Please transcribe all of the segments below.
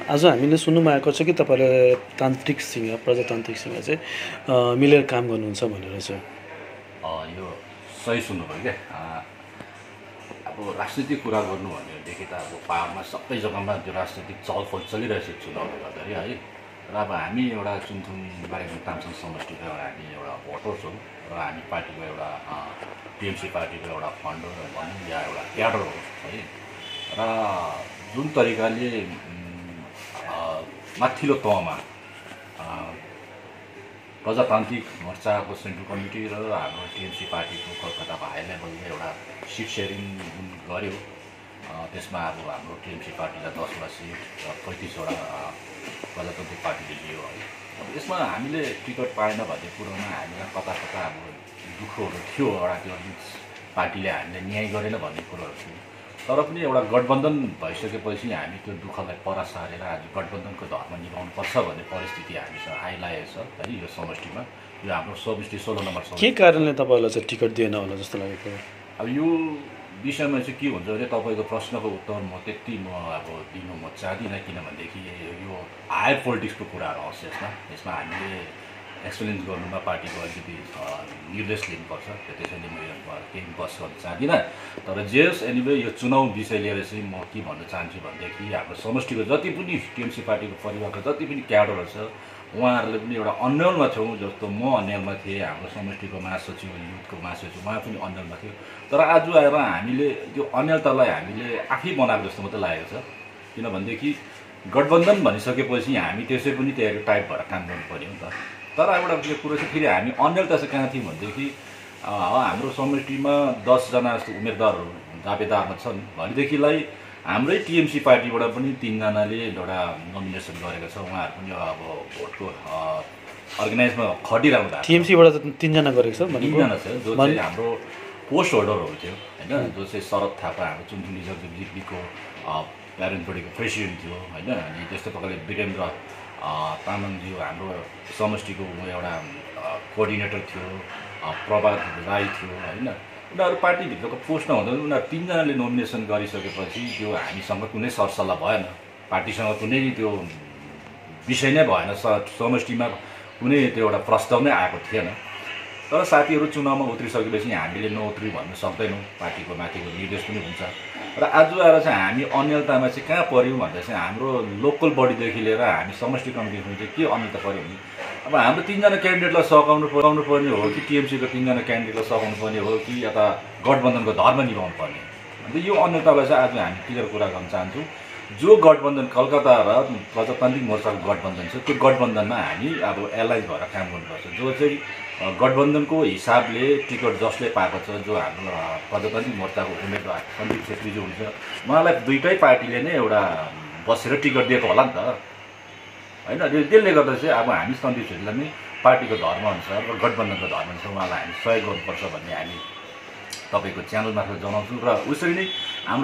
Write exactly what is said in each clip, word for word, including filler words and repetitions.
आज हामीले सुन्नुमा आएको छ कि तपाईँले तान्त्रिकसँग प्रजातान्त्रिकसँग चाहिँ मिलेर काम गर्नुहुन्छ भनेर चाहिँ यो सही सुन्नुभयो क्या। अब राजनीतिक कुरा गर्नु भनेदेखि त अब पाहाडमा सबै जग्गामा त्यो राजनीतिक चलफल चलिरहेको छ चुनावले गर्दाखेरि है। र अब हामी एउटा चुनथुङ बारेमा तामसङ समष्टिको एउटा हामी एउटा भोटर छौँ र हामी पार्टीको एउटा टिएमसी पार्टीको एउटा फन्ड भनौँ या एउटा क्याडर हो है। र जुन तरिकाले माथिल्लो तहमा प्रजातान्त्रिक मोर्चाको सेन्ट्रल कमिटी र हाम्रो टिएमसी पार्टीको कलकत्ताको हाई लेभलले एउटा सिट सेयरिङ जुन गऱ्यो, त्यसमा अब हाम्रो टिएमसी पार्टीलाई दसवटा सिट र पैँतिसवटा प्रजातान्त्रिक पार्टीले लियो है। अब यसमा हामीले टिकट पाएन भन्ने कुरोमा हामीलाई कता कता अब दुःखहरू थियो, एउटा त्यो पार्टीले हामीले न्याय गरेन भन्ने कुरोहरू थियो। तर पनि एउटा गठबन्धन भइसकेपछि हामी त्यो दुःखलाई पर सारेर आज गठबन्धनको धर्म निभाउनुपर्छ भन्ने परिस्थिति हामीसँग आइलागेको छ है। यो समष्टिमा यो हाम्रो समष्टि सोह्र नम्बर समष्टि के कारणले तपाईँलाई चाहिँ टिकट दिएन होला जस्तो लागेको? अब यो विषयमा चाहिँ के हुन्छ भने तपाईँको प्रश्नको उत्तर म त्यति म अब दिनु म चाहदिनँ, किनभनेदेखि यो हायर पोलिटिक्सको कुराहरू आउँछ यसमा। यसमा हामीले एक्सप्लेन गर्नुमा पार्टीको अलिकति निर्देश लिनुपर्छ, त्यसैले म केही बस गर्न चाहदिनँ। तर जेस एनिवे यो चुनाव विषय लिएर चाहिँ म के भन्न चाहन्छु भनेदेखि हाम्रो समष्टिको जति पनि टिएमसी पार्टीको परिवारको जति पनि क्याडरहरू छ उहाँहरूले पनि एउटा अन्यलमा छौँ। जस्तो म अन्यलमा थिएँ, हाम्रो समष्टिको महासचिव युथको महासचिव उहाँ पनि अन्यलमा थियो। तर आज आएर हामीले त्यो अन्यलतालाई हामीले आफै बनाएको जस्तो मात्रै लागेको छ, किनभनेदेखि गठबन्धन भनिसकेपछि हामी त्यसै पनि त्यहाँ टाइप भएर काम गर्नु पऱ्यो नि त। तर एउटा त्यो कुरो चाहिँ फेरि हामी अन्यलता चाहिँ कहाँ थियौँ भनेदेखि हाम्रो समष्टिमा दसजना जस्तो उम्मेदवारहरू दावेदारमा छन् भनेदेखिलाई हाम्रै टिएमसी पार्टीबाट पनि तिनजनाले एउटा नोमिनेसन गरेको छ। उहाँहरू पनि अब भोटको अर्गनाइजमा खटिरहनु भएको छ। टिएमसीबाट त तिनजना गरेको छ, तिनजना छ जो चाहिँ हाम्रो पोस्ट होल्डरहरू थियो होइन, जो चाहिँ शरद थापा हाम्रो चुनथुङ रिजर्भ जिपीको प्यारेन्ट बडीको प्रेसिडेन्ट थियो होइन। अनि त्यस्तै प्रकारले वीरेन्द्र तामाङज्यू हाम्रो समष्टिको एउटा कोअर्डिनेटर थियो, प्रभात राई थियो होइन। उनीहरू पार्टीभित्रको पोस्ट नहुँदा उनीहरू तिनजनाले नोमिनेसन गरिसकेपछि त्यो हामीसँग कुनै सरसल्लाह भएन, पार्टीसँग कुनै त्यो विषय नै भएन, समष्टिमा कुनै त्यो एउटा प्रस्ताव नै आएको थिएन। तर साथीहरू चुनावमा उत्रिसकेपछि हामीले नउत्रि भन्नु सक्दैनौँ, पार्टीको माथिको निर्देश पनि हुन्छ। र आज आएर चाहिँ हामी अन्यलतामा चाहिँ कहाँ पऱ्यौँ भन्दा चाहिँ हाम्रो लोकल बडीदेखि लिएर हामी समष्टि कमिटीमा चाहिँ के अन्यलता पऱ्यो भने अब हाम्रो तिनजना क्यान्डिडेटलाई सघाउनु पकाउनु पर्ने हो कि टिएमसीको तिनजना क्यान्डिडेटलाई सघाउनु पर्ने हो कि यता गठबन्धनको धर्म निभाउनु पर्ने। अन्त यो अन्यलतालाई चाहिँ आज हामी क्लियर कुरा गर्न चाहन्छौँ। जो गठबन्धन कलकत्ता र प्रजातान्त्रिक मोर्चाको गठबन्धन छ त्यो गठबन्धनमा हामी अब एलाइन्स भएर काम गर्नुपर्छ। जो चाहिँ गठबन्धनको हिसाबले टिकट जसले पाएको छ, जो हाम्रो प्रजातान्त्रिक मोर्चाको उम्मेदवार सन्दीप छेत्रीजी हुन्छ, उहाँलाई दुईटै पार्टीले नै एउटा बसेर टिकट दिएको होला नि त होइन। त्यसले गर्दा चाहिँ अब हामी सन्दीप छेत्रीलाई नै पार्टीको धर्मअनुसार र गठबन्धनको धर्मअनुसार उहाँलाई हामी सहयोग गर्नुपर्छ भन्ने हामी तपाईँको च्यानल मार्फत जनाउँछौँ। र उसरी नै हाम्रो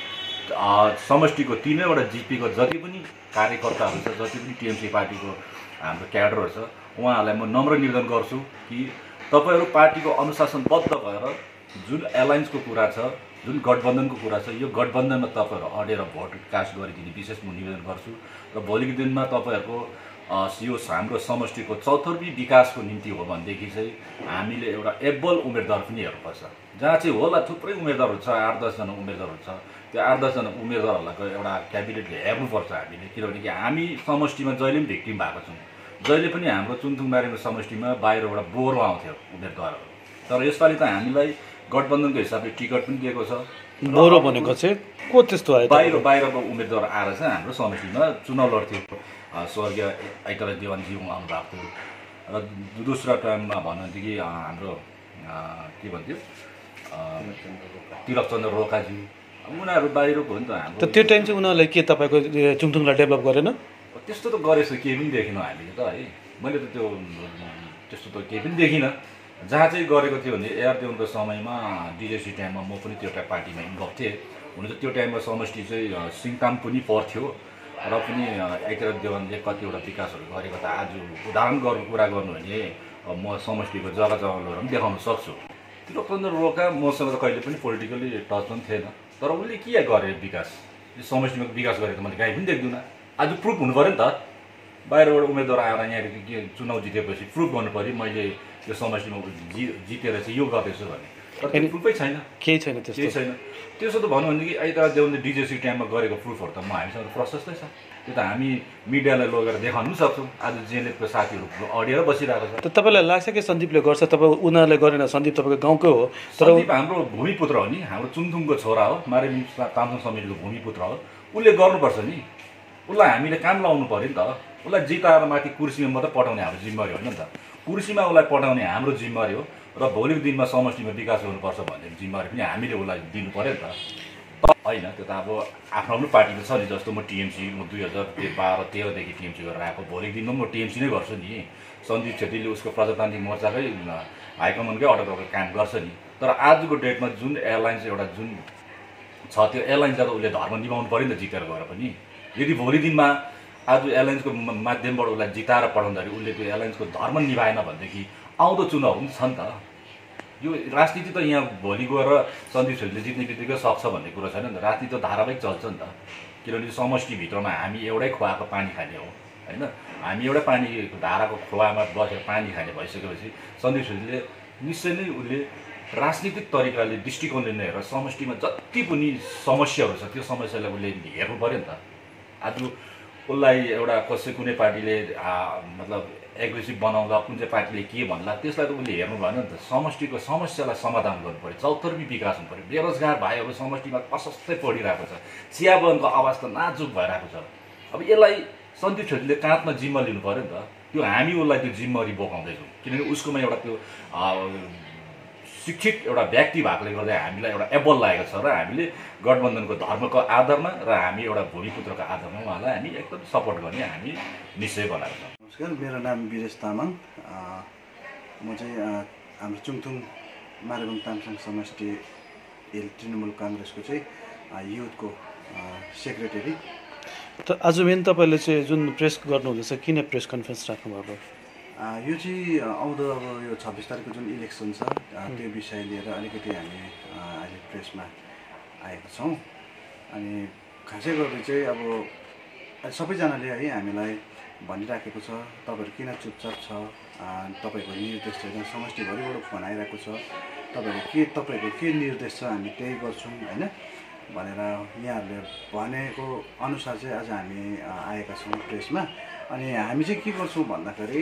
समष्टिको तिनैवटा जिपीको जति पनि कार्यकर्ताहरू छ, जति पनि टिएमसी पार्टीको हाम्रो क्याडरहरू छ, उहाँहरूलाई म नम्र निवेदन गर्छु कि तपाईँहरू पार्टीको अनुशासनबद्ध भएर जुन एलायन्सको कुरा छ, जुन गठबन्धनको कुरा छ, यो गठबन्धनमा तपाईँहरू अडेर भोट कास्ट गरिदिने विशेष म निवेदन गर्छु। र भोलिको दिनमा तपाईँहरूको यो हाम्रो समष्टिको चौतर्फी विकासको निम्ति हो भनेदेखि चाहिँ हामीले एउटा एबल उम्मेदवार पनि हेर्नुपर्छ, जहाँ चाहिँ होला थुप्रै उम्मेदवारहरू छ, आठ दसजना उम्मेदवारहरू छ। त्यो आठ दसजना उम्मेदवारहरूलाई एउटा क्याबिनेटले हेर्नुपर्छ हामीले, किनभने हामी समष्टिमा जहिले पनि भिक्टिम भएको छौँ। जहिले पनि हाम्रो चुनथुङ बारेमा समष्टिमा बाहिरबाट बोरो आउँथ्यो उम्मेदवारहरू, तर यसपालि त हामीलाई गठबन्धनको हिसाबले टिकट पनि दिएको छ। बोरो भनेको चाहिँ को त्यस्तो आयो? बाहिर बाहिरको उम्मेदवार आएर चाहिँ हाम्रो समष्टिमा चुनाव लड्थ्यो। स्वर्गीय ऐतराज देवानजी आउनु भएको थियो। र दोस्रो टाइममा भन्नुहुन्थ्यो कि हाम्रो के भन्थ्यो तिलकचन्द्र रोकाजी, उनीहरू बाहिरको हो नि त। हाम्रो त्यो टाइम चाहिँ उनीहरूले के तपाईँको चुङथुङलाई डेभलप गरेन? त्यस्तो त गरेछ केही पनि देखिनँ हामीले त है। मैले त त्यो त्यस्तो त केही पनि देखिनँ। जहाँ चाहिँ गरेको थियो भने एआर देउनको समयमा डिजेसी टाइममा म पनि त्यो पार्टीमा इन्भल्भ थिएँ। हुन त त्यो टाइममा समष्टि चाहिँ सिङताम पनि पर्थ्यो र पनि ऐतराज देवानले कतिवटा विकासहरू गरेको त आज उदाहरण गर्नु कुरा गर्नु भने म समष्टिको जग्गा जग्गा लगेर पनि देखाउन सक्छु। तिलकचन्द्र रोका मसँग त कहिले पनि पोलिटिकली टच पनि थिएन, तर उसले के गरे विकास, यो समष्टिमा विकास गरेको मैले काहीँ पनि देख्दिनँ। आज प्रुफ हुनु पऱ्यो नि त। बाहिरबाट उम्मेदवार आएर यहाँ के चुनाव जितेपछि प्रुफ गर्नु पऱ्यो मैले यो समष्टिमा जि जितेर चाहिँ यो गर्दैछु भने। तर त्यो प्रुफै छैन, केही छैन, केही त्यस्तो छैन। त्यसो त भन्नु भनेदेखि अहिले त देउनले डिजेसी टाइममा गरेको प्रुफहरू त म हामीसँग प्रशस्तै छ। त्यो त हामी मिडियालाई लगेर देखाउनु पनि सक्छौँ। आज जेएनएफको साथीहरू अडिएर बसिरहेको छ। त तपाईँलाई लाग्छ कि सन्दीपले गर्छ? तपाईँ उनीहरूले गरेन, सन्दीप तपाईँको गाउँकै हो, तर सन्दीप हाम्रो भूमिपुत्र हो नि, हाम्रो चुङथुङको छोरा हो, मारेबुङ तामसङ समितिको भूमिपुत्र हो। उसले गर्नुपर्छ नि, उसलाई हामीले काम लाउनु पऱ्यो नि त। उसलाई जिताएर माथि कुर्सीमा मात्रै पठाउने हाम्रो जिम्मेवारी होइन नि त। कुर्सीमा उसलाई पठाउने हाम्रो जिम्मेवारी हो र भोलिको दिनमा समष्टिमा विकास गर्नुपर्छ भन्ने जिम्मेवारी पनि हामीले उसलाई दिनु पऱ्यो नि त। होइन त्यो त अब आफ्नो आफ्नो पार्टीमा छ नि। जस्तो म टिएमसी म दुई हजार बाह्र तेह्रदेखि टिएमसी गरेर आएको, भोलिको दिनमा म टिएमसी नै गर्छु नि। सन्दीप छेत्रीले उसको प्रजातान्त्रिक मोर्चाकै हाइकमान्डकै अर्डर गरेर काम गर्छ नि। तर आजको डेटमा जुन एयरलाइन्स एउटा जुन छ त्यो एयरलाइन्सलाई त उसले धर्म निभाउनु पऱ्यो नि त जितेर गएर पनि। यदि भोलि दिनमा आज एयरलाइन्सको माध्यमबाट उसलाई जिताएर पठाउँदाखेरि उसले त्यो एयरलाइन्सको धर्म निभाएन भनेदेखि आउँदो चुनाव पनि छ नि त। यो राजनीति त यहाँ भोलि गएर सन्दीप छेत्रीले जित्ने बित्तिकै सक्छ भन्ने कुरा छैन नि त। राजनीति त धारावाहिक चल्छ नि त। किनभने समष्टिभित्रमा हामी एउटै खोवाको पानी खाने हो होइन। हामी एउटै पानीको धाराको खोवामा बसेर पानी खाने भइसकेपछि सन्दीप छेत्रीले निश्चय नै उसले राजनीतिक तरिकाले दृष्टिकोणले नै हेरेर समष्टिमा जति पनि समस्याहरू छ त्यो समस्यालाई उसले हेर्नु पऱ्यो नि त। आज उसलाई एउटा कसै कुनै पार्टीले मतलब एग्रेसिभ बनाउँदा कुन चाहिँ पार्टीले के भन्ला त्यसलाई त उसले हेर्नु भएन नि त। समष्टिको समस्यालाई समाधान गर्नु पऱ्यो, चौतर्फी विकास हुनु पऱ्यो। बेरोजगार भाइहरू समष्टिमा प्रशस्तै पढिरहेको छ, चिया बगानको आवाज त नाजुक भइरहेको छ। अब यसलाई सन्दीप छेत्रीले काँधमा जिम्मा लिनु पऱ्यो नि त। त्यो हामी उसलाई त्यो जिम्मेवारी बोकाउँदैछौँ किनकि उसकोमा एउटा त्यो शिक्षित एउटा व्यक्ति भएकोले गर्दा हामीलाई एउटा एबल लागेको छ र हामीले गठबन्धनको धर्मको आधारमा र हामी एउटा भूमिपुत्रको आधारमा उहाँलाई हामी एकदम सपोर्ट गर्ने हामी निश्चय बनाएको छौँ। नमस्कार, मेरो नाम वीरेश तामाङ। म चाहिँ हाम्रो चुङथुङ मारेबुङ तामसङ समष्टि एल तृणमूल काङ्ग्रेसको चाहिँ युथको सेक्रेटरी। त आज मेन तपाईँले चाहिँ जुन प्रेस गर्नुहुँदैछ, किन प्रेस कन्फरेन्स राख्नुभएको? यो चाहिँ आउँदो अब यो छब्बिस तारिकको जुन इलेक्सन छ त्यो विषय लिएर अलिकति हामी अहिले प्रेसमा आएका छौँ। अनि खासै गरी चाहिँ अब सबैजनाले है हामीलाई भनिराखेको छ तपाईँहरू किन चुपचाप छ, तपाईँको निर्देश छैन, समष्टिभरिबाट फोन आइरहेको छ, तपाईँहरू के तपाईँको के निर्देश छ हामी त्यही गर्छौँ होइन भनेर यहाँहरूले भनेको अनुसार चाहिँ आज हामी आएका छौँ प्रेसमा। अनि हामी चाहिँ के गर्छौँ भन्दाखेरि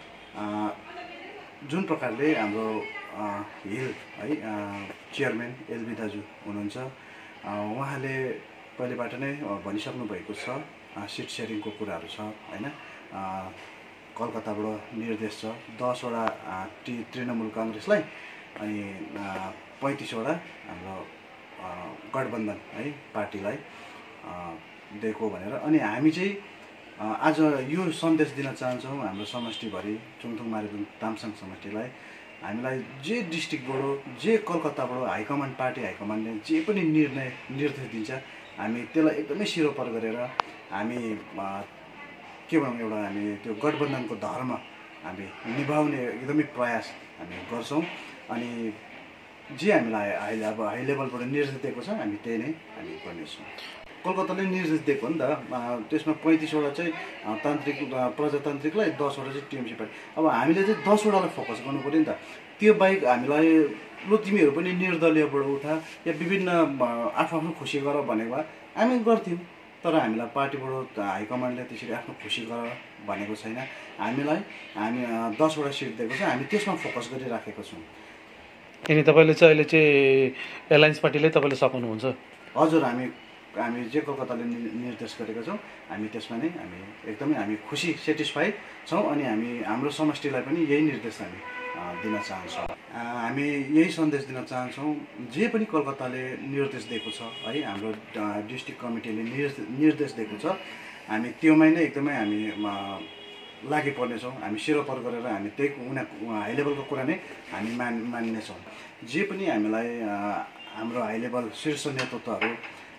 जुन प्रकारले हाम्रो हिल है चेयरम्यान एलबी दाजु हुनुहुन्छ, उहाँले पहिलेबाट नै भनिसक्नु भएको छ सिट सेयरिङको कुराहरू छ होइन। कलकत्ताबाट निर्देश छ दसवटा टी तृणमूल काङ्ग्रेसलाई अनि पैँतिसवटा हाम्रो गठबन्धन है पार्टीलाई दिएको भनेर। अनि हामी चाहिँ आज यो सन्देश दिन चाहन्छौँ हाम्रो समष्टिभरि चुङथुङ मारेबुङ तामसङ समष्टिलाई। हामीलाई जे डिस्ट्रिक्टबाट जे कलकत्ताबाट हाइकमान्ड पार्टी हाइकमान्डले जे पनि निर्णय निर्देश दिन्छ हामी त्यसलाई एकदमै सिरोपर गरेर हामी के भनौँ एउटा हामी त्यो गठबन्धनको धर्म हामी निभाउने एकदमै प्रयास हामी गर्छौँ। अनि जे हामीलाई हाई अब हाई लेभलबाट निर्देश दिएको छ हामी त्यही नै हामी गर्नेछौँ। कलकत्ताले निर्देश दिएको हो नि त, त्यसमा पैँतिसवटा चाहिँ तान्त्रिक प्रजातान्त्रिकलाई दसवटा चाहिँ टिएमसी पार्टी। अब हामीले चाहिँ दसवटालाई फोकस गर्नु पऱ्यो नि त। त्यो बाहेक हामीलाई लु तिमीहरू पनि निर्दलीयबाट उठा या विभिन्न आफ्नो आफ्नो खुसी गर भनेको भए हामी गर्थ्यौँ। तर हामीलाई पार्टीबाट हाइकमान्डले त्यसरी आफ्नो खुसी गर भनेको छैन। हामीलाई हामी दसवटा सिट दिएको छ, हामी त्यसमा फोकस गरिराखेको छौँ। अनि तपाईँले चाहिँ अहिले चाहिँ एलायन्स पार्टीलाई तपाईँले सघाउनुहुन्छ? हजुर, हामी हामी जे कलकत्ताले निर्देश गरेका छौँ हामी त्यसमा नै हामी एकदमै हामी खुसी सेटिस्फाई छौँ। अनि हामी हाम्रो समष्टिलाई पनि यही निर्देश हामी दिन चाहन्छौँ। हामी यही सन्देश दिन चाहन्छौँ जे पनि कलकत्ताले निर्देश दिएको छ है हाम्रो डिस्ट्रिक्ट कमिटीले निर्देश दिएको छ हामी त्योमै नै एकदमै हामी लागि पर्नेछौँ। हामी सिरोपर गरेर हामी त्यही उनीहरूको हाई लेभलको कुरा नै हामी मान मान्नेछौँ। जे पनि हामीलाई हाम्रो हाई लेभल शीर्ष नेतृत्वहरू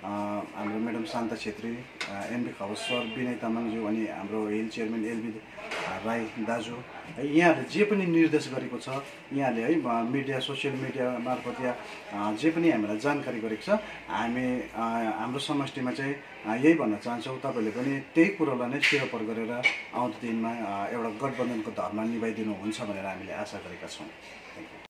हाम्रो madam Shanta Chhetri, MB Khawas sir, Binay तामाङज्यू अनि हाम्रो हिल चेयरम्यान एलबी राई दाजु है, यहाँहरूले जे पनि निर्देश गरेको छ, यहाँले है मिडिया सोसियल मिडिया मार्फत या जे पनि हामीलाई जानकारी गरेको छ, हामी हाम्रो समष्टिमा चाहिँ यही भन्न चाहन्छौँ, तपाईँहरूले पनि त्यही कुरोलाई नै सिरोपर गरेर आउँदो दिनमा एउटा गठबन्धनको धर्म निभाइदिनुहुन्छ भनेर हामीले आशा गरेका छौँ।